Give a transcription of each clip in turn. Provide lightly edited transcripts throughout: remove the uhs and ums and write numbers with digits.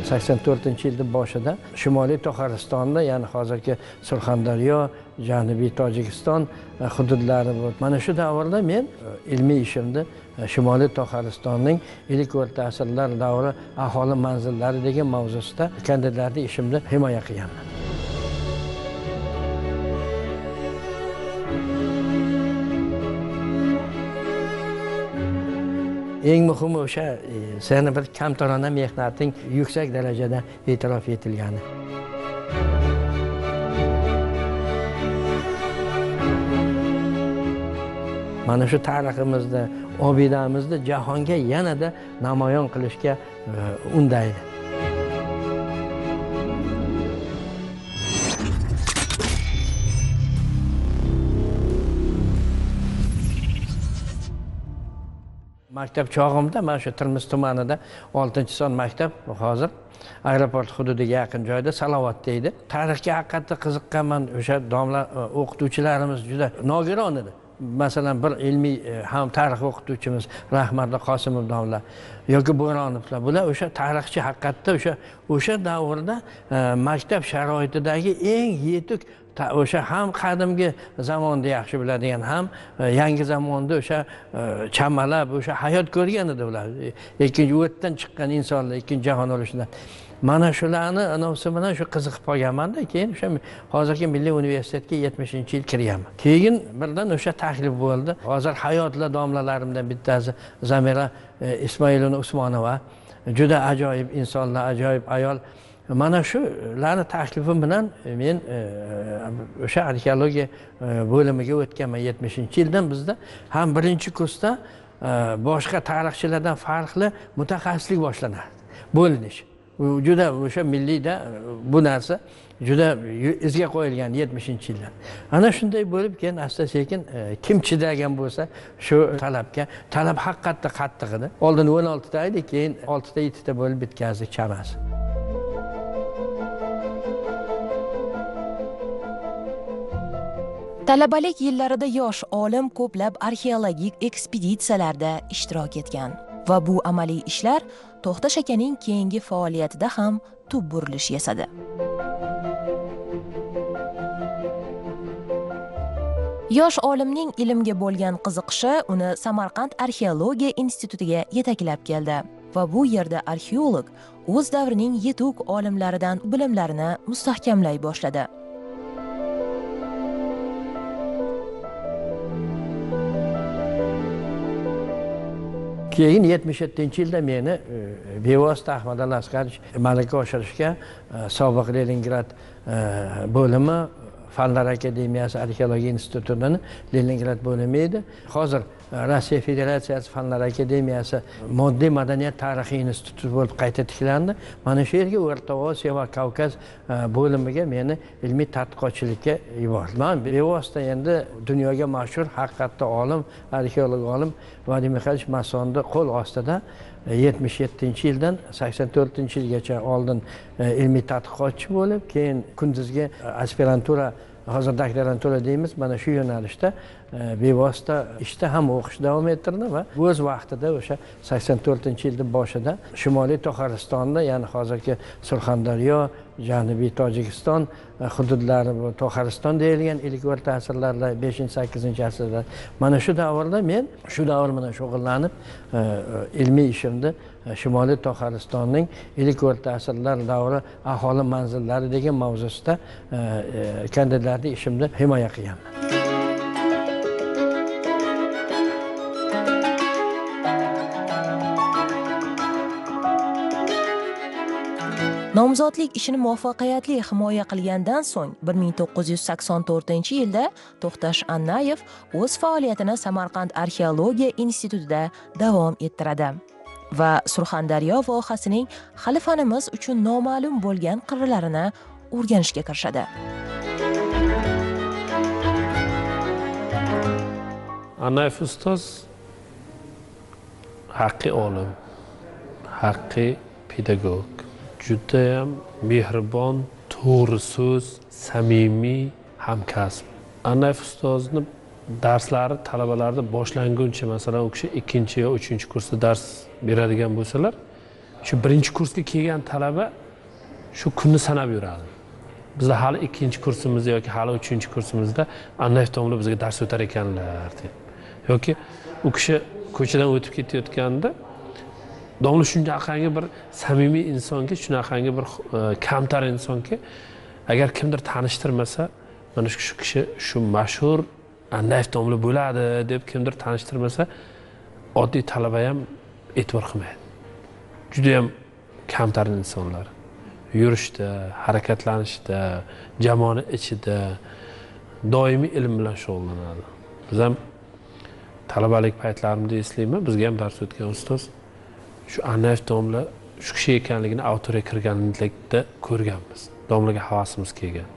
84-yilning boshida Shimoliy Toxaristonda, ya'ni hozirgi Surxondaryo, Janubiy Tojikiston hududlari bo'lib, mana shu davrda men ilmiy ishimni Shimoliy Toxaristonning ilk o'rta asrlar davri aholi manzillari degan mavzusida kandidatlik ishimni himoya qilganman. Eng muhimi o'sha seni bir kamtarona mehnating yuksak darajada e'tirof etilgani. Mana shu tariximizni, obidamizni jahonga yanada namoyon qilishga undaydi. Maktab chog'imda mana shu Termiz tumanida 6-son maktab, hozir aeroport hududiga yaqin joyda Salovat deydi. Tarixga haqiqatda qiziqqanman. O'sha domla o'qituvchilarimiz juda nogiron edi. Masalan, bir ilmiy ham tarix o'qituvchimiz Rahmatli Qosimov domla yoki Bo'ronovlar, bular o'sha tarixchi haqiqatda o'sha davrda maktab sharoitidagi eng yetuk, o'sha ham qadimgi zamonda yaxshi biladigan, ham yangi zamonda o'sha chamalab o'sha hayot ko'rgan edi ular. Ikkinchi o'tdan chiqqan insonlar, ikkinchi jahon urushidan. Mana shularni anavsi bilan shu qiziqib qolganman-da, keyin o'sha hozirgi Milliy universitetga 70-yil kirganman. Keyin birdan o'sha taklif bo'ldi. Hozir hayotli domlalarimdan bittasi Zamira Ismoilovna Usmonova, juda ajoyib insonlar, ajoyib ayol. Mana shularni taklifim bilan men o'sha arxeologiya bo'limiga o'tganman 70-yildan. Bizda ham birinchi kursda boshqa tarixchilardan farqli mutaxassislik boshlanadi. Bo'linish. Juda o'sha milliyda bu narsa juda izga qo'yilgan 70-yildan. Ana shunday bo'lib, keyin asta-sekin kim chidagan bo'lsa shu talabga, talab haqiqatda qattiq edi. Oldin 16 ta edi, keyin 6 ta 7 ta bo'lib bitkazdik chamasi. Talabalik yillarida yosh olim ko'plab arxeologik ekspeditsiyalarda ishtirok etgan va bu amaliy ishlar To'xtash akaning keyingi faoliyatida ham tub burilish yasadi. Yosh olimning ilmga bo'lgan qiziqishi uni Samarqand arxeologiya institutiga yetaklab keldi va bu yerda arxeolog o'z davrining yetuk olimlaridan bilimlarini mustahkamlay boshladi. Keyin 77-yilda meni bevosita Ahmad Al-Asqarovich malaka oshirishga sobiq Leningrad bo'limi Fanlar akademiyasi arxeologiya institutining Leningrad bo'limi edi. Hozir Rossiya Federatsiyasi Fanlar akademiyasi moddiy madaniyat tarixiy instituti bo'lib qayta tiklandi. Mana shu yerga O'rta Osiyo va Kavkaz bo'limiga meni ilmiy tadqiqotchilikka yubordi. Men bevosita endi dunyoga mashhur haqiqatda olim, arxeolog olim Vadim Mixaylovich Masonning qo'l ostida 77-yildan 84-yilgacha oldin ilmiy tadqiqotchi bo'lib, keyin kunduzgi aspirantura, hozir doktorantura deymiz, mana shu yo'nalishda bevosita ishda ham o'qish davom ettirdi va o'z vaqtida o'sha 84-yilning boshida Shimoliy Toxaristonda, ya'ni hozirgi Surxondaryo, Janubiy Tojikiston hududlari, Toxariston deyilgan ilk o'rta asrlarda 5-8-asrlar. Mana shu davrda men shu davr bilan shug'ullanib ilmiy ishimni Shimoliy Toxaristonning ilk o'rta asrlar davri aholi manzillari degan mavzusida kandidatlik ishimni himoya qilganman. Nomzodlik ishini muvaffaqiyatli himoya qilgandan so'ng 1984-yilda To'xtash Annayev o'z faoliyatini Samarqand arxeologiya institutida davom ettiradi va Surxondaryo vohasining hali fanimiz uchun noma'lum bo'lgan qirralarini o'rganishga kirishadi. Annayev ustoz haqiqiy olim, haqiqiy pedagog, judayam mehribon, to'g'ri so'z, samimiy hamkasb. Annayev ustozni darslari talabalarda boshlanguncha, masalan, u kishi 2 yo 3 kursda dars beradigan bo'lsalar, shu birinchi kursga kelgan talaba shu kunni sanab yuradi. Bizda hali ikkinchi kursimizda yoki hali uchinchi kursimizda Annayev domla bizga dars o'tar ekanlar deb. Yoki u kishi ko'chadan o'tib ketayotganda domla shunaqangi bir samimiy insonki, shunaqangi bir kamtar insonki, agar kimdir tanishtirmasa, mana shu kishi shu mashhur Annayev domla bo'ladi deb kimdir tanishtirmasa, oddiy talaba ham e'tibor qilmaydi. Juda ham kamtar insonlar. Yurishda, harakatlanishda, jamoani ichida doimiy ilm bilan shug'ullanadi. Biz ham talabalik paytlarimda eslayman, bizga ham dars o'tgan ustoz shu Annayev domla shu kishi ekanligini avtoriya kirganlikda ko'rganmiz. Domlaga havasimiz kelgan.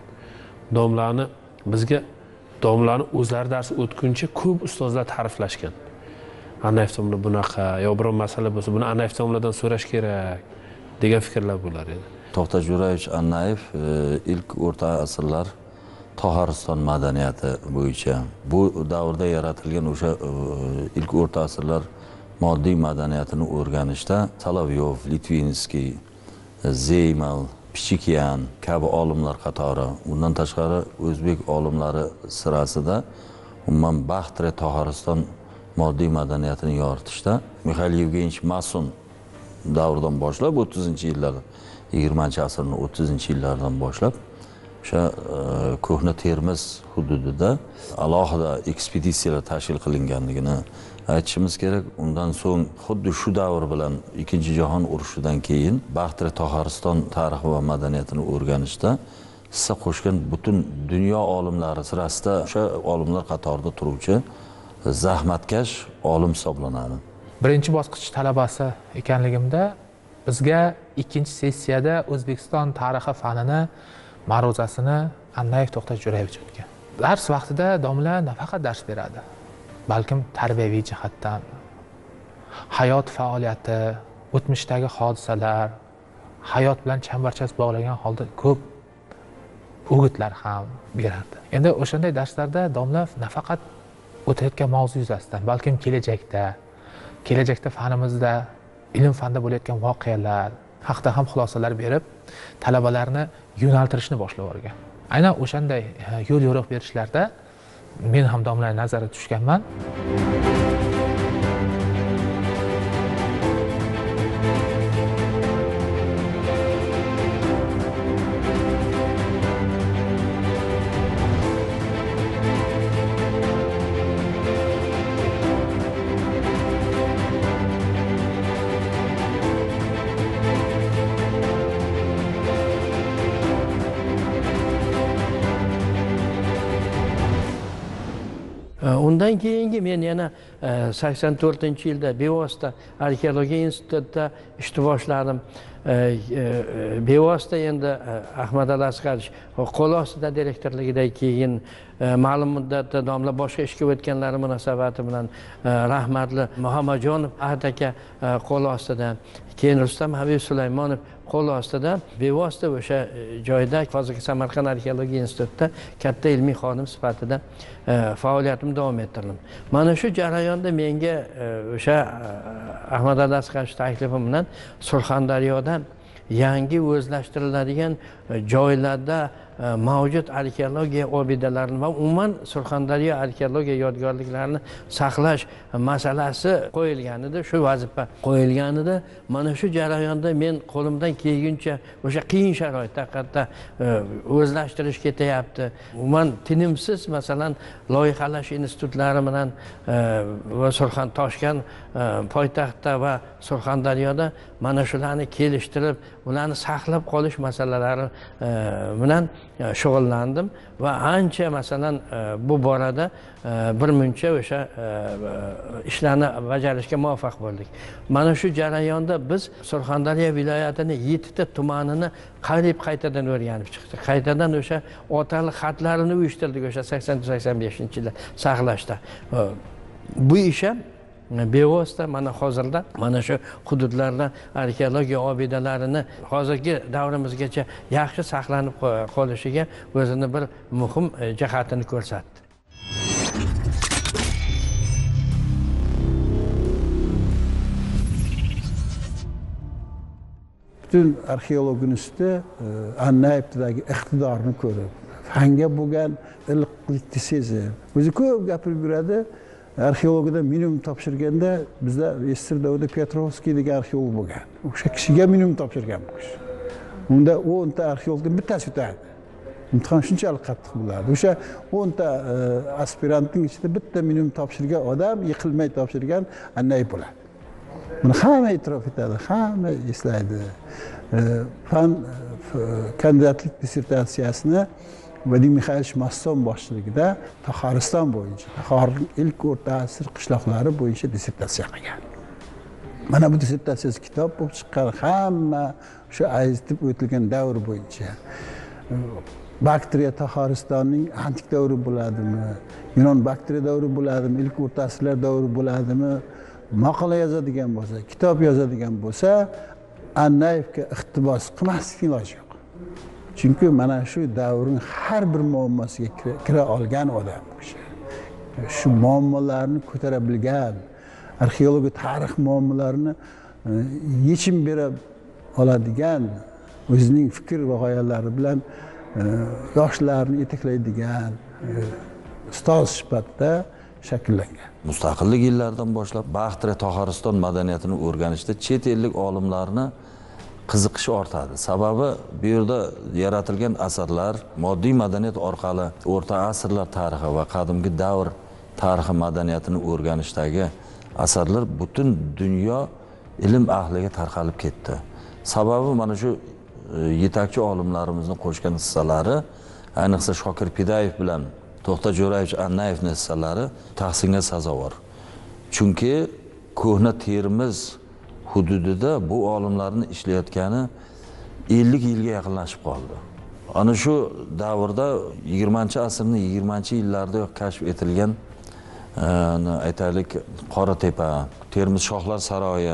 Domlani o'zlari dars o'tguncha ko'p ustozlar ta'riflashgan. Annayev domla bunaqa, yo biror masala bo'lsa, buni Annayev domladan so'rash kerak degan fikrlar bo'lar edi. To'xta Jo'rayevich Annayev ilk o'rta asrlar Tohariston madaniyati bo'yicha bu davrda yaratilgan o'sha ilk o'rta asrlar moddiy madaniyatini o'rganishda Solovyov, Litvinskiy, Zeymal, Pichikyan kabi olimlar qatori, undan tashqari o'zbek olimlari sirasida umuman Baxtre Tohariston moddiy madaniyatini yoritishda Mixail Yevgenich Mason davridan boshlab 30-yillar 20-asrning 30-yillaridan boshlab o'sha ko'hna Termiz hududida alohida ekspeditsiyalar tashkil qilinganligini aytishimiz kerak. Undan so'ng xuddi shu davr bilan Ikkinchi jahon urushidan keyin Baxtre Tohariston tarixi va madaniyatini o'rganishda hissa qo'shgan butun dunyo olimlari sirasida o'sha olimlar qatorida turuvchi zahmatkash olim hisoblanadi. Birinchi bosqich talabasi ekanligimda bizga ikkinchi sessiyada O'zbekiston tarixi fanini ma'ruzasini Annayev To'xta Jo'rayevich o'tgan. Dars vaqtida domla nafaqat dars beradi, balkim tarbiyaviy jihatdan, hayot faoliyati, o'tmishdagi hodisalar, hayot bilan chambarchas bog'lagan holda ko'p o'gitlar ham berardi. Endi o'shanday darslarda domla nafaqat o'tayotgan mavzu yuzasidan, balkim kelajakda fanimizda, ilm fanda bo'layotgan voqealar haqida ham xulosalar berib, talabalarni yo'naltirishni boshlab yuborgan. Aynan o'shanday yo'l yo'riq berishlarda men ham domlaning nazariga tushganman. Undan keyingi men yana 84-yilda bevosita arxeologiya institutida ishni boshladim. Bevosita endi Ahmad Al-Asqarovich qo'l ostida direktorligida, keyin ma'lum muddatda domla boshqa ishga o'tganlari munosabati bilan rahmatli Muhammadjonov Ahad aka qo'l ostida, keyin Rustam Habib Sulaymonov qo'l ostida bevosita o'sha joyda hozirgi Samarqand arxeologiya institutida katta ilmiy xodim sifatida faoliyatimni davom ettirdim. Mana shu jarayonda menga o'sha Ahmad Al-Asqarovich taklifi bilan Surxondaryodan yangi o'zlashtiriladigan joylarda mavjud arxeologiya obidalarini va umuman Surxondaryo arxeologiya yodgorliklarini saqlash masalasi qo'yilgan edi, shu vazifa qo'yilgan edi. Mana shu jarayonda men qo'limdan kelguncha o'sha qiyin sharoitda haqiqatda o'zlashtirish ketyapti. Umuman tinimsiz masalan loyihalash institutlari bilan va Toshkent poytaxtda va Surxondaryoda mana shularni kelishtirib, ularni saqlab qolish masalalari bilan shug'ullandim va ancha masalan bu borada birmuncha o'sha ishlarni bajarishga muvaffaq bo'ldik. Mana shu jarayonda biz Surxondaryo viloyatini 7 ta tumanini qariyb qaytadan o'rganib chiqdik. Qaytadan o'sha otaliq xatlarini uyushtirdik o'sha 80-85-yilda saqlashda. Bu ish ham bevosita mana hozirda mana shu hududlarda arxeologiya obidalarini hozirgi davrimizgacha yaxshi saqlanib qolishiga o'zini bir muhim jihatini ko'rsatdi. butun arxeolog instituti Annayevdagi iqtidorni ko'rib, fanga bo'lgan iliqlikni sezib, o'zi ko'p gapirib yuradi. Arxeologida minimum topshirganda bizda Ester Davud Petrovskiy degan arxeolog bo'lgan. O'sha kishiga minimum topshirgan bu kishi. Unda 10 ta arxeologdan bittasi o'tadi. Imtihon shunchalik qattiq bo'ladi. O'sha 10 ta aspirantning ichida bitta minimum topshirgan odam yiqilmay topshirgan Annayev bo'ladi. Buni hamma e'tirof etadi, hamma eslaydi. Fan kandidatlik dissertatsiyasini Vadim Mixaylovich Masson boshchiligida Taxoriston bo'yicha, Taxorning ilk o'rta asr qishloqlari bo'yicha dissertatsiya qilgan. Mana bu dissertatsiyasi kitob bo'lib chiqqan, hamma o'sha aytib o'tilgan davr bo'yicha. Bakteriya Taxoristonning antik davri bo'ladimi? Yunon bakteriya davri bo'ladimi? Ilk o'rta asrlar davri bo'ladimi? Maqola yozadigan bo'lsa, kitob yozadigan bo'lsa, Annayevga iqtibos qilmaslikning iloji yo'q. Chunki mana shu davrning har bir muammosiga kira olgan odam bu kishi. Shu muammolarni ko'tara bilgan, arxeologiya tarix muammolarini yechim bera oladigan, o'zining fikr va g'oyalari bilan yoshlarni yetaklaydigan ustoz sifatida shakllangan. Mustaqillik yillaridan boshlab Baxtira Taxoriston madaniyatini o'rganishda chet ellik olimlarni qiziqish ortadi. Sababi bu yerda yaratilgan asarlar moddiy madaniyat orqali o'rta asrlar tarixi va qadimgi davr tarixi madaniyatini o'rganishdagi asarlar butun dunyo ilm ahliga tarqalib ketdi. Sababi mana shu yetakchi olimlarimizni qo'shgan hissalari, ayniqsa Shokir Pidayev bilan To'xta Jo'rayevich Annayevning hissalari tahsinga sazovor. Chunki ko'hna Termiz hududida bu olimlarning ishlayotgani 50 yilga yaqinlashib qoldi. Ana shu davrda 20-asrning 20-yillarida kashf etilgan aytaylik Qoratepa, Termiz shohlar saroyi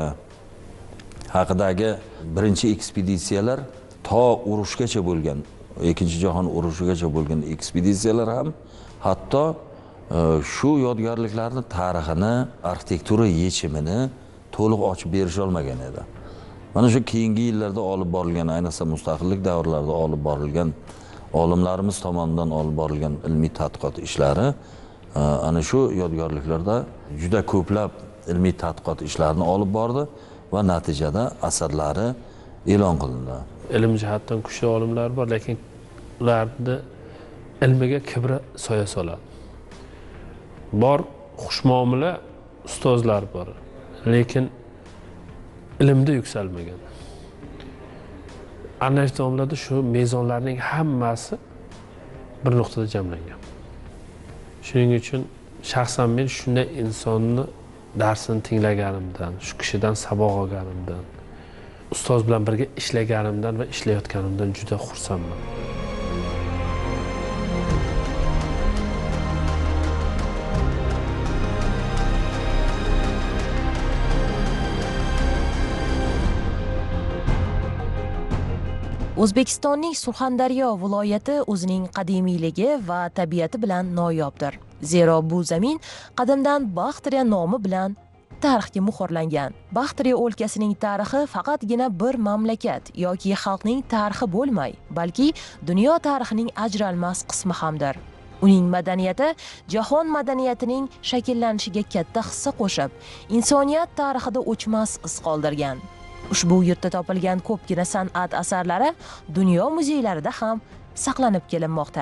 haqidagi birinchi ekspeditsiyalar to urushgacha bo'lgan, Ikkinchi jahon urushigacha bo'lgan ekspeditsiyalar ham hatto shu yodgorliklarning tarixini, arxitektura yechimini to'liq ochib berisha olmagan edi. Mana shu keyingi yillarda olib borilgan, ayniqsa mustaqillik davrlarida olib borilgan olimlarimiz tomonidan olib borilgan ilmiy tadqiqot ishlari ana shu yodgorliklarda juda ko'plab ilmiy tadqiqot ishlarini olib bordi va natijada asarlari e'lon qilindi. Ilm jihatdan kuchli olimlar bor, lekin ularni ilmiga kibri soya soladi. Bor xushmuomala ustozlar bor, lekin ilmda yuksalmagan. Annayev domlada shu mezonlarning hammasi bir nuqtada jamlangan. Shuning uchun shaxsan men shunday insonni darsini tinglaganimdan, shu kishidan saboq olganimdan, ustoz bilan birga ishlaganimdan va ishlayotganimdan juda xursandman. O'zbekistonning Surxondaryo viloyati o'zining qadimiyligi va tabiati bilan noyobdir. Zero bu zamin qadimdan Baxtira nomi bilan tarixga muhrlangan. Baxtira o'lkasining tarixi faqatgina bir mamlakat yoki xalqning tarixi bo'lmay, balki dunyo tarixining ajralmas qismi hamdir. Uning madaniyati jahon madaniyatining shakllanishiga katta hissa qo'shib, insoniyat tarixida o'chmas iz qoldirgan. Ushbu yurtda topilgan ko'pgina san'at asarlari dunyo muzeylarida ham saqlanib kelinmoqda.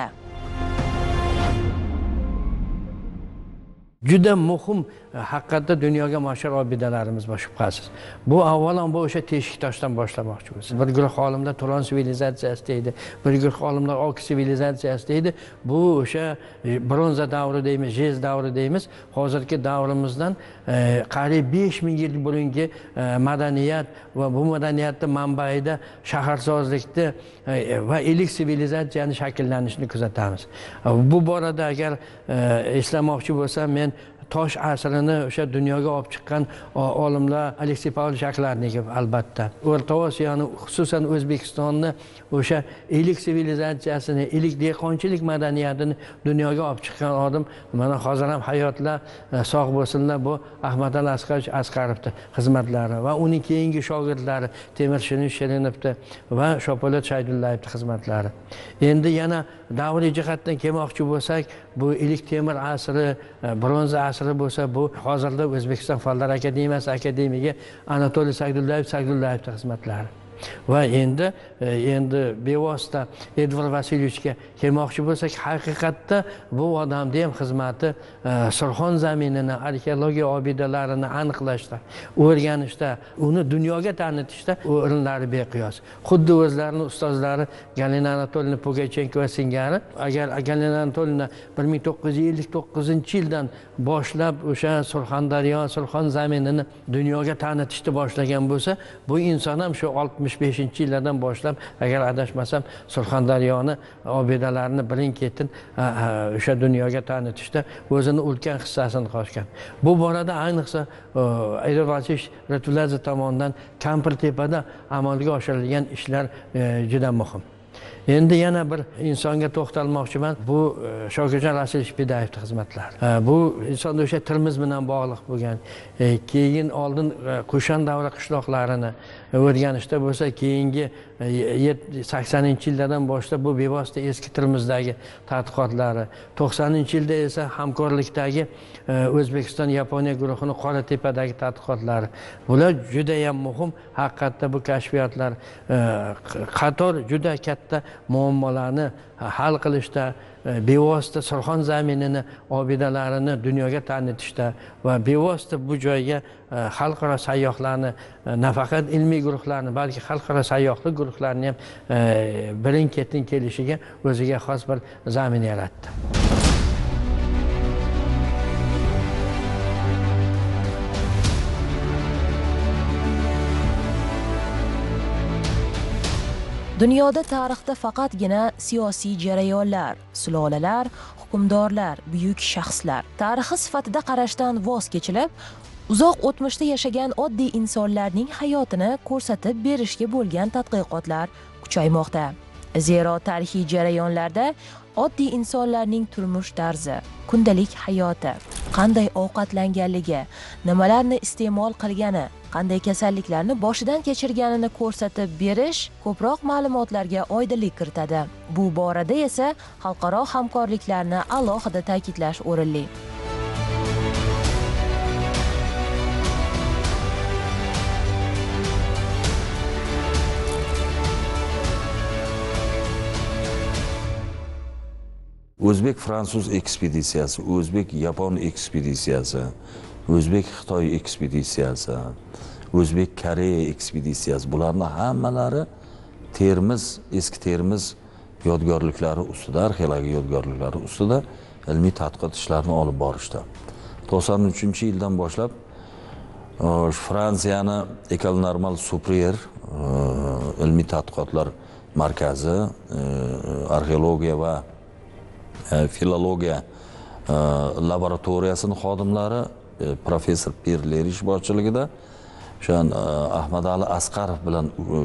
Juda muhim haqiqatda dunyoga mashhur obidalarimiz bor shubhasiz. Bu avvalambor o'sha Teshiktoshdan boshlamoqchimiz. Bir guruh olimlar Turon sivilizatsiyasi deydi, bir guruh olimlar Ok sivilizatsiyasi deydi. Bu o'sha bronza davri deymiz, jez davri deymiz. Hozirgi davrimizdan qariyb 5000 yil burungi madaniyat va bu madaniyatning manbaida shaharsozlikni va ilk sivilizatsiyaning shakllanishini kuzatamiz. Bu borada agar eslamoqchi bo'lsam, men bo'lgan tosh asrini o'sha dunyoga olib chiqqan olimlar Aleksey Pavlovich Aklarnikov albatta. O'rta Osiyoni, xususan O'zbekistonni o'sha ilik sivilizatsiyasini, ilik dehqonchilik madaniyatini dunyoga olib chiqqan odim mana hozir ham hayotlar, sog' bo'lsinlar, bu Ahmadali Asqarovich Asqarovning xizmatlari va uning keyingi shogirdlari Temur Shirinovning va Shopolat Shaydullayevning xizmatlari. Endi yana davriy jihatdan kelmoqchi bo'lsak, bu ilik temir asri, bronza asri bo'lsa, bu hozirda O'zbekiston Fanlar akademiyasi akademiga Anatoliy Sagdullayevning xizmatlari. Va endi bevosita Edvard Vasilyevichga kelmoqchi bo'lsak, haqiqatda bu odamning ham xizmati Surxon zaminini, arxeologiya obidalarini aniqlashda, o'rganishda, uni dunyoga tanitishda o'rinlari beqiyos. Xuddi o'zlarining ustozlari Galina Anatolyevna Pugaychenkova singari, agar Galina Anatolyevna 1959-yildan boshlab o'sha Surxondaryo, Surxon zaminini dunyoga tanitishni boshlagan bo'lsa, bu inson ham shu 65-yillardan boshlab, agar adashmasam, Surxondaryoni obidalarini birin-ketin o'sha dunyoga tanitishda o'zini ulkan hissasini qo'shgan. Bu borada ayniqsa Edvard Vasilyev Latviladze tomonidan Kampirtepada amalga oshirilgan ishlar juda muhim. Endi yana bir insonga to'xtalmoqchiman. Bu Shokirjon Rasulov Bedayevning xizmatlari. Bu insonda o'sha tilimiz bilan bog'liq bo'lgan. Keyin oldin Qo'shan davri qishloqlarini o'rganishda bo'lsa, keyingi 80-yillardan boshlab bu bevosita eski tilimizdagi tadqiqotlari, 90-yilda esa hamkorlikdagi O'zbekiston Yaponiya guruhini Qoratepadagi tadqiqotlari. Bular juda ham muhim. Haqiqatda bu kashfiyotlar qator juda katta muammolarni hal qilishda, bevosita Surxon zaminini, obidalarini dunyoga tanitishda va bevosita bu joyga xalqaro sayyohlarni, nafaqat ilmiy guruhlarni, balki xalqaro sayyohlik guruhlarini ham birin-ketin kelishiga o'ziga xos bir zamin yaratdi. Dunyoda tarixda faqatgina siyosiy jarayonlar, sulolalar, hukmdorlar, buyuk shaxslar tarixi sifatida qarashdan voz kechilib, uzoq o'tmishda yashagan oddiy insonlarning hayotini ko'rsatib berishga bo'lgan tadqiqotlar kuchaymoqda. Zero tarixiy jarayonlarda oddiy insonlarning turmush tarzi, kundalik hayoti, qanday ovqatlanganligi, nimalarni iste'mol qilgani, qanday kasalliklarni boshidan kechirganini ko'rsatib berish ko'proq ma'lumotlarga oydinlik kiritadi. Bu borada esa xalqaro hamkorliklarni alohida ta'kidlash o'rinli. O'zbek-fransuz ekspeditsiyasi, o'zbek-yapon ekspeditsiyasi, o'zbek-xitoy ekspeditsiyasi, o'zbek-koreya ekspeditsiyasi, bularning hammalari Termiz, eski Termiz yodgorliklari ustida, arxeologiya yodgorliklari ustida ilmiy tadqiqot ishlarini olib borishdi. 93-yildan boshlab Fransiyani École Normale Supérieure ilmiy tadqiqotlar markazi, arxeologiya va filologiya laboratoriyasining xodimlari professor Pierre Lerish boshchiligida o'shan Ahmadali Asqarov bilan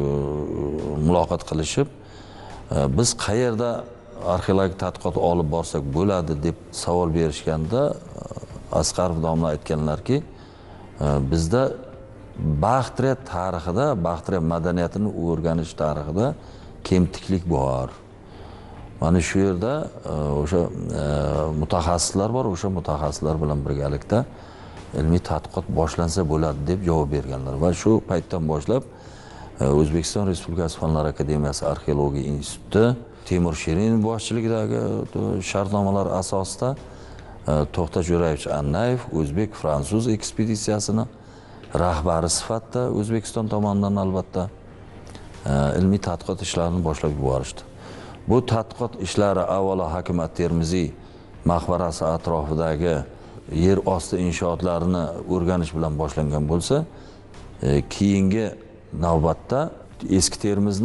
muloqot qilishib, biz qayerda arxeologik tadqiqot olib borsak bo'ladi deb savol berishganda, Asqarov domla aytganlarki, bizda Baxtriya tarixida, Baxtriya madaniyatini o'rganish tarixida kemtiklik bor. Mana shu yerda o'sha mutaxassislar bor, o'sha mutaxassislar bilan birgalikda ilmiy tadqiqot boshlansa bo'ladi deb javob berganlar. Va shu paytdan boshlab O'zbekiston Respublikasi Fanlar akademiyasi arxeologiya instituti Temur Shirinov boshchiligidagi shartnomalar asosida To'xta Jo'rayevich Annayev o'zbek-fransuz ekspeditsiyasini rahbari sifatida O'zbekiston tomonidan albatta ilmiy tadqiqot ishlarini boshlab yuborishdi. Bu tadqiqot ishlari avvalo Hakimat Termiziy maqbarasi atrofidagi yer osti inshootlarini o'rganish bilan boshlangan bo'lsa, keyingi navbatda eski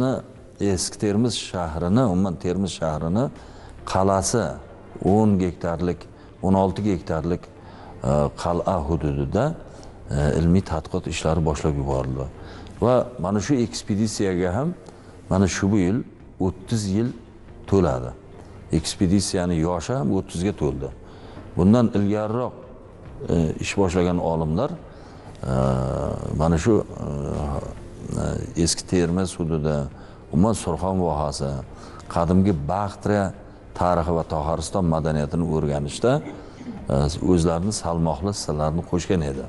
Termiz shahrini, umuman Termiz shahrini qalasi 10 gektarlik, 16 gektarlik qal'a hududida ilmiy tadqiqot ishlari boshlab yuborildi. Va mana shu ekspeditsiyaga ham mana shu yil 30 yil to'ladi. Ekspeditsiyani yoshi ham 30 ga to'ldi. Bundan ilgariroq ish boshlagan olimlar mana shu eski Termiz hududi, umuman Surxon vohasi, qadimgi Baxtriya tarixi va Tohariston madaniyatini o'rganishda o'zlarining salmoqli sirlarini qo'shgan edi.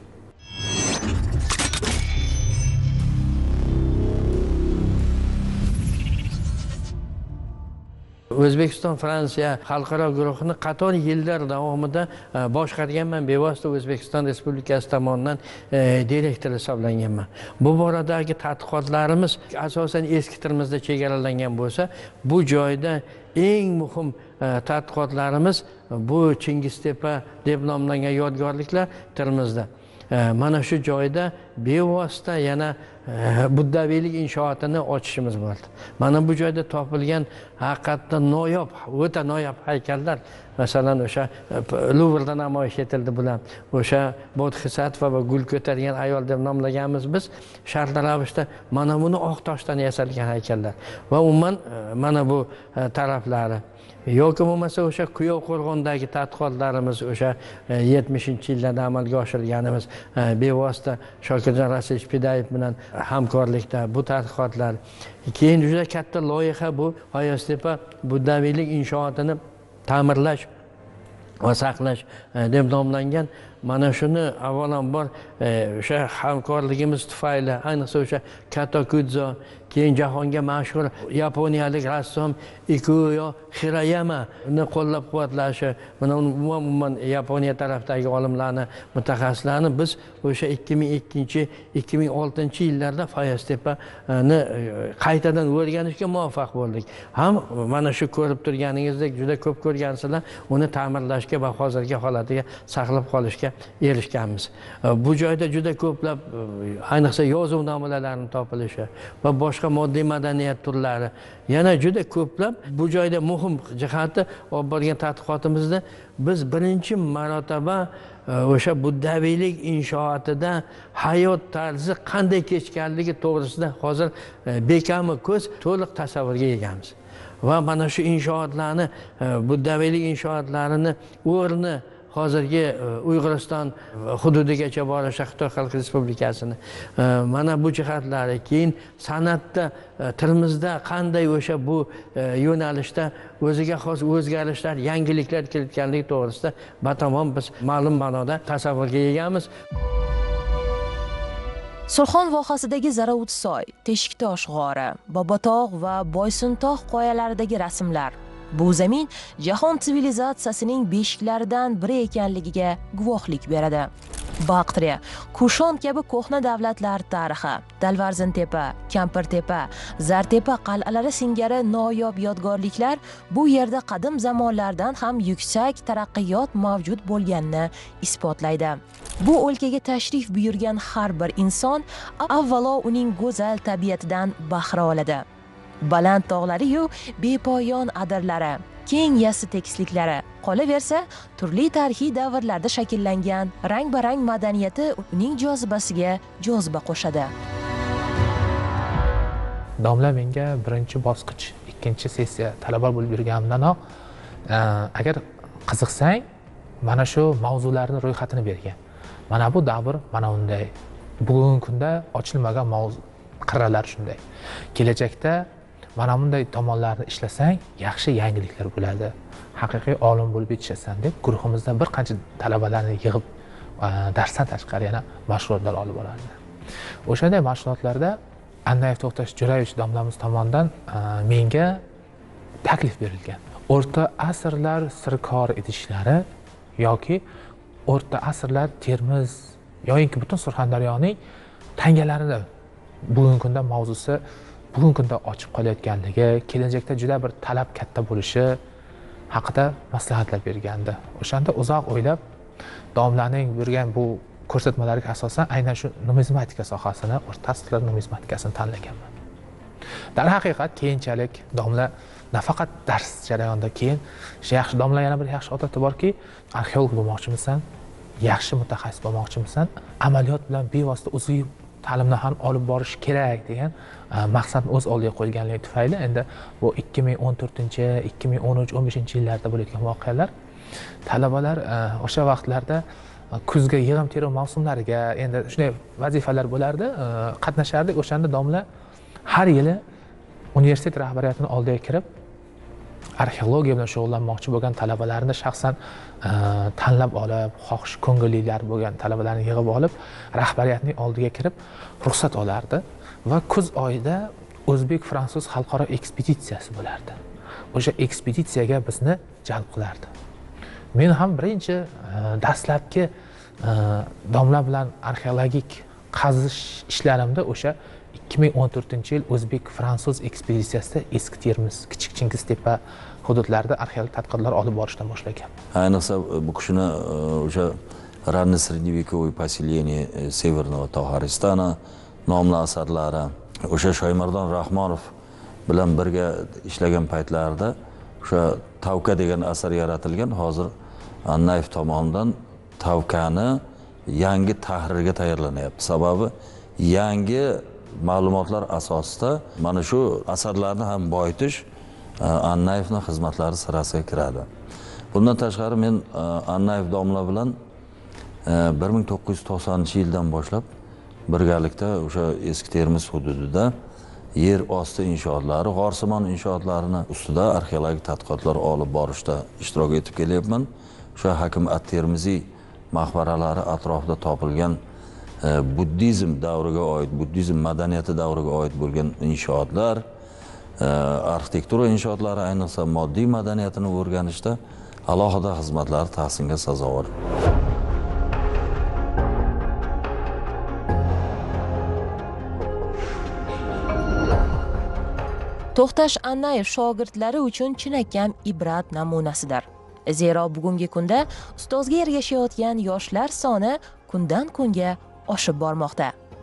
O'zbekiston Fransiya xalqaro guruhini qator yillar davomida boshqarganman, bevosita O'zbekiston Respublikasi tomonidan direktor hisoblanganman. Bu boradagi tadqiqotlarimiz asosan eski Termizda chegaralangan bo'lsa, bu joyda eng muhim tadqiqotlarimiz bu Chingiztepa deb nomlangan yodgorliklar Termizda. Mana shu joyda bevosita yana buddaviylik inshootini ochishimiz bo'ldi. Mana bu joyda topilgan haqiqatdan noyob, o'ta noyob haykallar, masalan o'sha Luvrda namoyish etildi bular. O'sha Bodhisattva va gul ko'targan ayol deb nomlaganmiz biz. Shartli ravishda mana buni oq toshdan yasalgan haykallar va umuman mana bu taraflari yoki bo'lmasa o'sha Kuyovqo'rg'ondagi tadqiqotlarimiz o'sha 70-yillarda amalga oshirganimiz bevosita Shokirjon Rasilovich Pidayev bilan hamkorlikda bu tadqiqotlar. Keyin juda katta loyiha bu G'oyostepa buddaviylik inshootini ta'mirlash va saqlash deb nomlangan. Mana shuni avvalambor o'sha hamkorligimiz tufayli, ayniqsa o'sha Katakudzo, keyin jahonga mashhur yaponiyalik rassom Ikuyo Hirayama ni qo'llab-quvvatlashi, mana umuman Yaponiya tarafdagi olimlarni, mutaxassislarni biz o'sha 2002-2006 yillarda G'oyostepani qaytadan o'rganishga muvaffaq bo'ldik. Ham mana shu ko'rib turganingizdek juda ko'p ko'rgansizlar, uni ta'mirlashga va hozirgi holatiga saqlab qolishga erishganmiz. Bu joyda juda ko'plab ayniqsa yozuv namunalarining topilishi va boshqa moddiy madaniyat turlari yana juda ko'plab bu joyda muhim jihati olib borgan tadqiqotimizda biz birinchi marotaba o'sha buddaviylik inshootida hayot tarzi qanday kechganligi to'g'risida hozir bekami ko'z to'liq tasavvurga egamiz. Va mana shu inshootlarni, buddaviylik inshootlarini o'rni hozirgi Uyg'uriston hududigacha borishi Xitoy Xalq Respublikasini mana bu jihatlari, keyin san'atda Termizda qanday o'sha bu yo'nalishda o'ziga xos o'zgarishlar, yangiliklar kiritganligi to'g'risida batamom biz ma'lum ma'noda tasavvurga egamiz. Surxon vohasidagi Zaravutsoy, Teshiktosh g'ori, Bobotog' va Boysuntog' qoyalaridagi rasmlar bu zamin jahon sivilizatsiyasining beshiklaridan biri ekanligiga guvohlik beradi. Baktriya, Kushon kabi ko'hna davlatlar tarixi, Dalvarzintepa, Kampirtepa, Zartepa qal'alari singari noyob yodgorliklar bu yerda qadim zamonlardan ham yuksak taraqqiyot mavjud bo'lganini isbotlaydi. Bu o'lkaga tashrif buyurgan har bir inson avvalo uning go'zal tabiatidan bahra oladi. Baland tog'lari-yu bepoyon adirlari, keng yassi tekisliklari, qolaversa turli tarixiy davrlarda shakllangan rang-barang madaniyati uning jozibasiga joziba qo'shadi. Domla menga birinchi bosqich, ikkinchi sessiya talaba bo'lib yurganimdanoq agar qiziqsang mana shu mavzularni ro'yxatini bergan. Mana bu davr mana unday. Bugungi kunda ochilmagan mavzu qirralar shunday. Kelajakda mana bunday tomonlarni ishlasang, yaxshi yangiliklar bo'ladi. Haqiqiy olim bo'lib yetishasan deb guruhimizda bir qancha talabalarni yig'ib darsdan tashqari yana mashg'ulotlar olib borardi. O'shanday mashg'ulotlarda Annayev To'xtash Jo'rayevich domlamiz tomonidan menga taklif berilgan. O'rta asrlar sirkor idishlari yoki o'rta asrlar Termiz yoki butun Surxondaryoning tangalarini bugungi kunda mavzusi bugungi kunda ochib qolayotganligi, kelajakda juda bir talab katta bo'lishi haqida maslahatlar bergandi. O'shanda uzoq o'ylab, domlaning bergan bu ko'rsatmalariga asosan aynan shu numizmatika sohasini, o'rta asrlar numizmatikasini tanlaganman. Darhaqiqat keyinchalik domla nafaqat dars jarayonida keyin yaxshi domla yana bir yaxshi odati borki, arxeolog bo'lmoqchimisan, yaxshi mutaxassis bo'lmoqchimisan, amaliyot bilan bevosita o'zing ta'limni ham olib borish kerak degan maqsadni o'z oldiga qo'yganligi tufayli endi bu 2014-2013-15 yillarda bo'layotgan voqealar talabalar o'sha vaqtlarda kuzga yig'im terim mavsumlariga endi shunday vazifalar bo'lardi, qatnashardik. O'shanda domla har yili universitet rahbariyatini oldiga kirib arxeologiya bilan shug'ullanmoqchi bo'lgan talabalarni shaxsan tanlab olib, xohish ko'ngillilar bo'lgan talabalarni yig'ib olib, rahbariyatning oldiga kirib ruxsat olardi va kuz oyida o'zbek-fransuz xalqaro ekspeditsiyasi bo'lardi. O'sha ekspeditsiyaga bizni jalb qilardi. Men ham birinchi dastlabki domla bilan arxeologik qazish ishlarimda o'sha 2014-yil o'zbek-fransuz ekspeditsiyasida Eski Termiz, Kichik Chingiztepa hududlarida arxeologik tadqiqotlar olib borishdan boshlagan. Ayniqsa bu kishini o'sha раннесредневековое поселение Северного Toxaristana nomli asarlari, o'sha Shoymardon Rahmonov bilan birga ishlagan paytlarida o'sha Tavka degan asar yaratilgan. Hozir Annayev tomonidan Tavkani yangi tahrirga tayyorlanyapti. Sababi yangi ma'lumotlar asosida mana shu asarlarni ham boyitish Annayevning xizmatlari sirasiga kiradi. Bundan tashqari men Annayev domla bilan 1990-yildan boshlab birgalikda o'sha Eski Termiz hududida yer osti inshootlari, g'orsimon inshootlarini ustida arxeologik tadqiqotlar olib borishda ishtirok etib kelyapman. O'sha Hakim at-Termiziy maqbaralari atrofida topilgan buddizm davriga oid, buddizm madaniyati davriga oid bo'lgan inshootlar, arxitektura inshootlari ayniqsa moddiy madaniyatini o'rganishda alohida xizmatlari tahsinga sazovor. To'xtash Annayev shogirdlari uchun chinakam ibrat namunasidir. Zero bugungi kunda ustozga ergashayotgan yoshlar soni kundan kunga oshib bormoqda.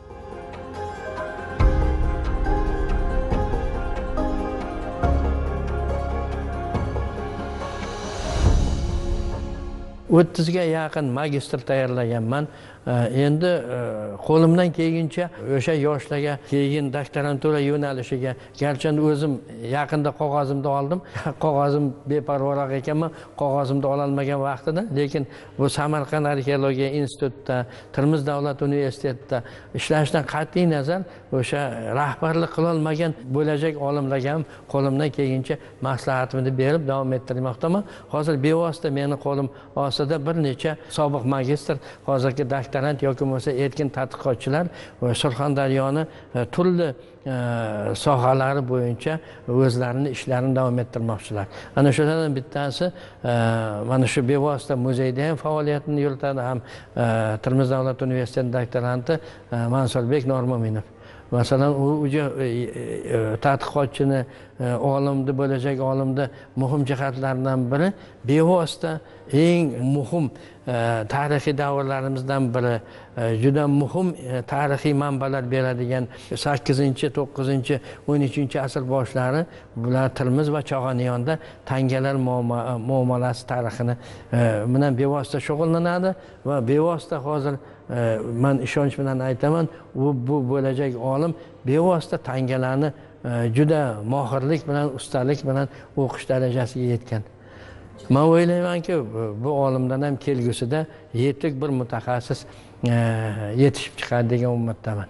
O'ttizga yaqin magistr tayyorlaganman. Endi qo'limdan kelguncha o'sha yoshlarga keyin doktorantura yo'nalishiga, garchi o'zim yaqinda qog'ozimni oldim. Qog'ozim beparvoroq ekanman, qog'ozimni ola olmagan vaqtida, lekin bu Samarqand arxeologiya institutida, Termiz davlat universitetida ishlashdan qat'iy nazar o'sha rahbarlik qila olmagan bo'lajak olimlarga ham qo'limdan kelguncha maslahatimni berib davom ettirmoqdaman. Hozir bevosita meni qo'lim ostida bir necha sobiq magistr, hozirgi doktorant yoki bo'lmasa erkin tadqiqotchilar Surxondaryoni turli sohalari bo'yicha o'zlarining ishlarini davom ettirmoqchilar. Ana shulardan bittasi mana shu bevosita muzeyda ham faoliyatini yuritadi, ham Termiz davlat universiteti doktoranti Mansurbek Normo'minov. Masalan, u tadqiqotchini, olimni, bo'lajak olimni muhim jihatlaridan biri bevosita eng muhim tarixiy davrlarimizdan biri, juda muhim tarixiy manbalar beradigan 8-9-13 asr boshlari bular Termiz va Chog'oniyonda tangalar muomalasi tarixini bilan bevosita shug'ullanadi va bevosita hozir men ishonch bilan aytaman, bu bo'lajak olim bevosita tangalarni juda mohirlik bilan, ustalik bilan o'qish darajasiga yetgan. Men o'ylaymanki, bu olimdan ham kelgusida yetuk bir mutaxassis yetishib chiqadi degan umiddaman.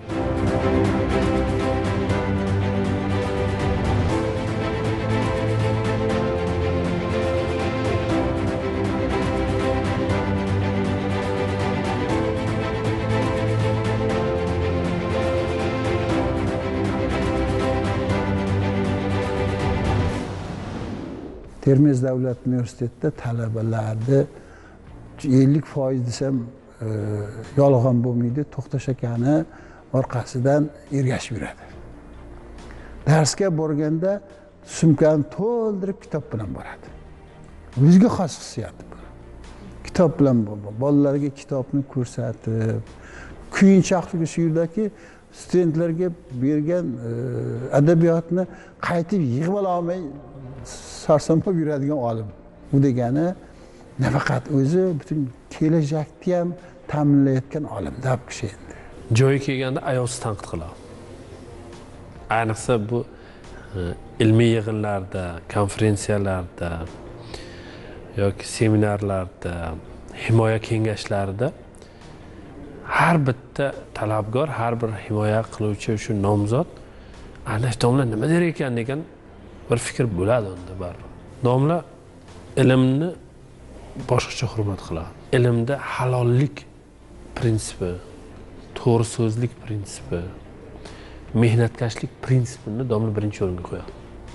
Termiz davlat universitetida talabalarni 50% desam yolg'on bo'lmaydi, To'xtash akani orqasidan ergashib yuradi. Darsga borganda sumkani to'ldirib kitob bilan boradi. O'ziga xos hissiyati bu. Kitob bilan bolalarga kitobni ko'rsatib, kuyinchoqligi shu yerdaki studentlarga bergan adabiyotni qaytib yig'ib olmay sarsonib yuradigan olim. Bu degani nafaqat o'zi butun kelajakni ham ta'minlayotgan olimda bu kishi endi. Joyi kelganda ayovsiz tanqid qiladi. Ayniqsa bu ilmiy yig'inlarda, konferensiyalarda yoki seminarlarda, himoya kengashlarida har bitta talabgor, har bir himoya qiluvchi shu nomzod Anaf domla nima der ekan degan bir fikr bo'ladi unda baribir. Domla ilmni boshqacha hurmat qiladi. Ilmda halollik prinsipi, to'g'ri so'zlik prinsipi, mehnatkashlik prinsipini domla birinchi o'ringa qo'yadi.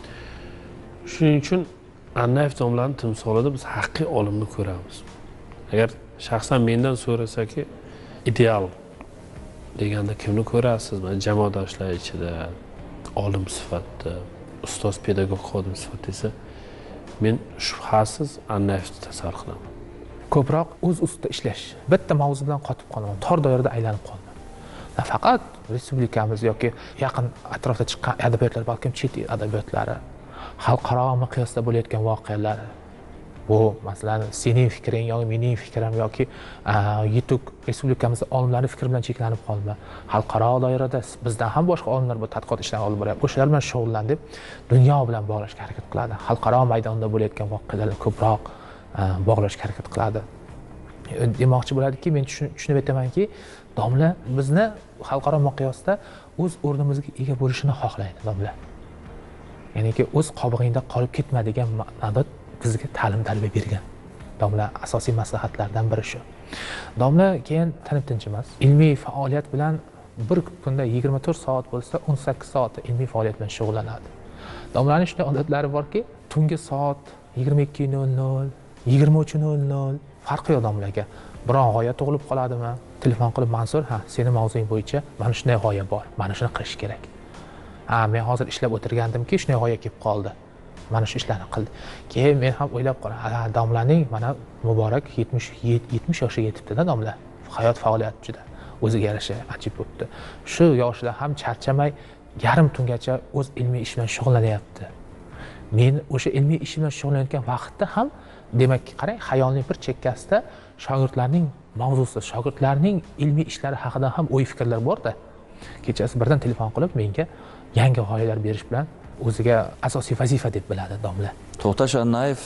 Shuning uchun Anaf domlaning timsolida biz haqiqiy olimni ko'ramiz. Agar shaxsan mendan so'rasaki, ideal deganda kimni ko'rasiz? Men jamoadoshlar ichida olim sifatida, ustoz pedagog xodim sifatida esa men shubhasiz Annafni tasavvur qilaman. Ko'proq o'z ustida ishlash, bitta mavzu bilan qotib qolmang, tor doirada aylanib qolmang. Faqat respublikamiz yoki yaqin atrofda chiqqan adabiyotlar, balkim chet el adabiyotlari, xalqaro miqyosda bo'layotgan voqealar, bu masalan sening fikring yoki mening fikrim yoki yetuk respublikamizda olimlarning fikri bilan cheklanib qolma. Xalqaro doirada bizdan ham boshqa olimlar bu tadqiqot ishlarini olib boryapti. O'shalar bilan shug'ullan deb dunyo bilan bog'lashga harakat qiladi. Xalqaro maydonda bo'layotgan voqealarni ko'proq bog'lashga harakat qiladi. Demoqchi bo'ladiki, men tushunib aytamanki, domla bizni xalqaro miqyosda o'z o'rnimizga ega bo'lishini xohlaydi domla. Ya'niki o'z qobig'ingda qolib ketma degan ma'noda bizga ta'lim tarbiya bergan. Domla asosiy maslahatlardan biri shu. Domla keyin tanib tinchimas. Ilmiy faoliyat bilan bir kunda 24 soat bo'lsa 18 soat ilmiy faoliyat bilan shug'ullanadi. Domlaning shunday odatlari borki, tungi soat 22:00, 23:00 farqi yo'q domlaga. Biron g'oya tug'ilib qoladimi? Telefon qilib, Mansur, ha, seni mavzuing bo'yicha mana shunday g'oya bor. Mana shuni qilish kerak. Ha, men hozir ishlab o'tirgandimki, shunday g'oya kelib qoldi. Mana shu ishlarni qildi. Keyin men ham o'ylab qolaman, domlaning mana muborak 70 yoshga yetibdi-da domla. Hayot faoliyati juda o'ziga yarasha ajib bo'libdi. Shu yoshida ham charchamay yarim tungacha o'z ilmiy ish bilan shug'ullanyapti. Men o'sha ilmiy ish bilan shug'ullanayotgan vaqtda ham demak, qarang, xayolning bir chekkasida shogirdlarning mavzusi, shogirdlarning ilmiy ishlari haqida ham o'y fikrlar bor-da. Kechasi birdan telefon qilib menga yangi g'oyalar berish bilan o'ziga asosiy vazifa deb biladi domla. To'xtash Annayev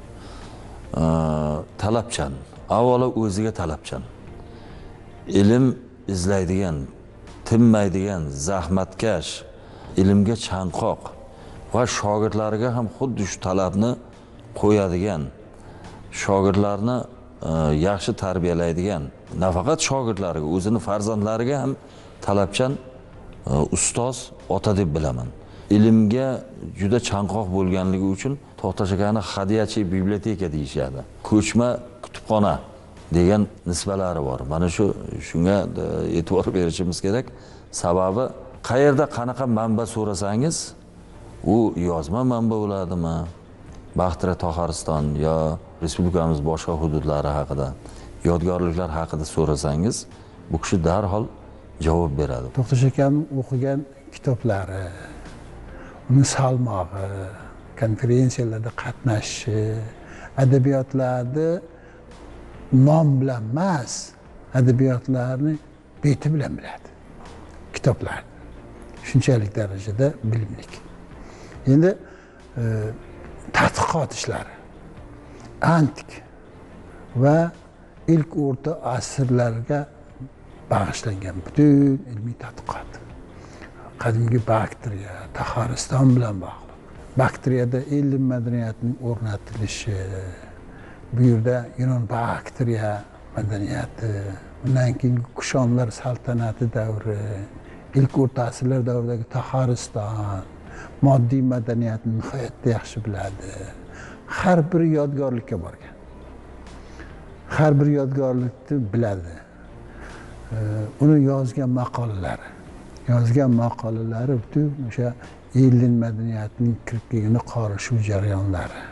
talabchan, avvalo o'ziga talabchan. Ilm izlaydigan, tinmaydigan, zahmatkash, ilmga chanqoq va shogirdlariga ham xuddi shu talabni qo'yadigan, shogirdlarni yaxshi tarbiyalaydigan, nafaqat shogirdlariga, o'zini farzandlariga ham talabchan ustoz, ota deb bilaman. Ilmga juda chanqoq bo'lganligi uchun To'xtash akani hadiyachi biblioteka deyishadi. Ko'chma kutubxona degan nisbalari bor. Mana shunga e'tibor berishimiz kerak. Sababi qayerda qanaqa manba so'rasangiz, u yozma manba bo'ladimi? Baxtira Tohariston yo respublikamiz boshqa hududlari haqida, yodgorliklar haqida so'rasangiz, bu kishi darhol javob beradi. To'xtash akamning o'qigan kitoblari, uni salmog'i, konferensiyalarda qatnashishi, adabiyotlarni nom bilan emas, adabiyotlarni beti bilan biladi. Kitoblar shunchalik darajada bilimlik. Endi tadqiqot ishlari antik va ilk o'rta asrlarga bag'ishlangan butun ilmiy tadqiqot. Qadimgi Baktriya, Taxariston bilan bog'liq. Baktriyada ilm madaniyatining o'rnatilishi, bu yerda Yunon Baktriya madaniyati, undan keyingi Kushonlar saltanati davri, ilk o'rta asrlar davridagi Taxariston, moddiy madaniyatni nihoyatda yaxshi biladi. Har bir yodgorlikka borgan. Har bir yodgorlikni biladi. Uni yozgan maqolalari butun o'sha ilm madaniyatining kirikligini qorishuv jarayonlari.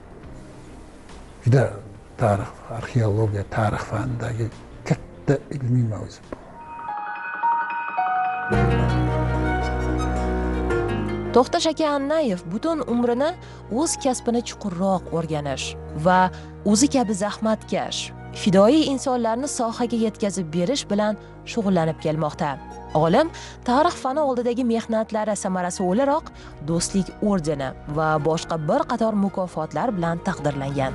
Juda tarix, arxeologiya, tarix fanidagi katta ilmiy mavzu. To'xtash aka Annayev butun umrini o'z kasbini chuqurroq o'rganish va o'zi kabi zahmatkash, fidoyi insonlarni sohaga yetkazib berish bilan shug'ullanib kelmoqda. Olim tarix fani oldidagi mehnatlari samarasi o'laroq Do'stlik ordeni va boshqa bir qator mukofotlar bilan taqdirlangan.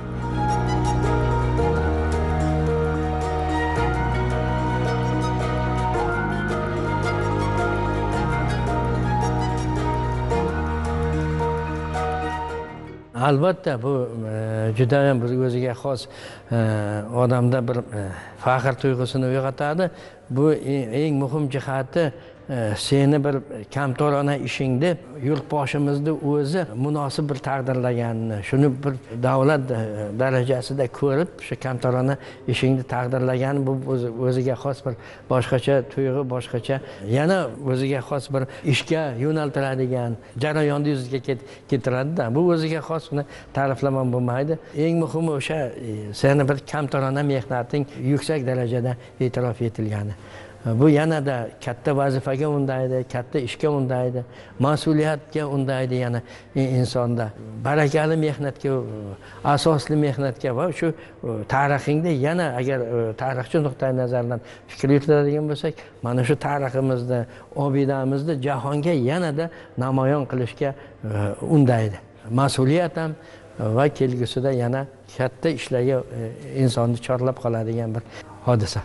Albatta bu judayam bir o'ziga xos odamda bir faxr tuyg'usini uyg'otadi. Bu eng muhim jihati seni bir kamtorona ishingni yurtboshimizni o'zi munosib bir taqdirlaganini, shuni bir davlat darajasida ko'rib, shu kamtorona ishingni taqdirlagani bu o'ziga xos bir boshqacha tuyg'u, boshqacha yana o'ziga xos bir ishga yo'naltiradigan jarayonni yuzaga keltiradi-da. Bu o'ziga xos, uni ta'riflamam bo'lmaydi. Eng muhimi o'sha seni bir kamtorona mehnating yuksak darajada e'tirof etilgani. Bu yanada katta vazifaga undaydi, katta ishga undaydi, mas'uliyatga undaydi yana insonda. Barakali mehnatga, asosli mehnatga va shu tarixingda yana agar tarixchi nuqtai nazardan fikr yuritadigan bo'lsak, mana shu tariximizni, obidamizni jahonga yanada namoyon qilishga undaydi. Mas'uliyat ham va kelgusida yana katta ishlarga insonni chorlab qoladigan bir hodisa.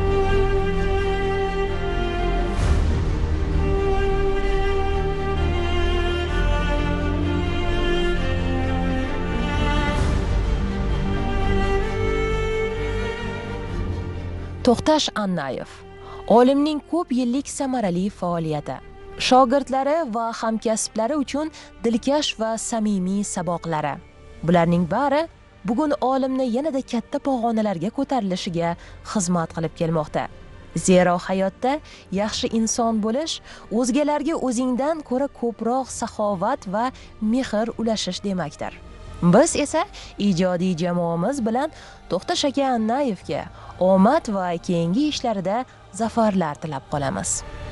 To'xtash Annayev olimning ko'p yillik samarali faoliyati, shogirdlari va hamkasblari uchun dilkash va samimiy saboqlari. Bularning bari bugun olimni yanada katta pog'onalarga ko'tarilishiga xizmat qilib kelmoqda. Zero hayotda yaxshi inson bo'lish o'zgalarga o'zingdan ko'ra ko'proq saxovat va mehr ulashish demakdir. Biz esa ijodiy jamoamiz bilan To'xtash aka Annayevga omad va keyingi ishlarida zafarlar tilab qolamiz.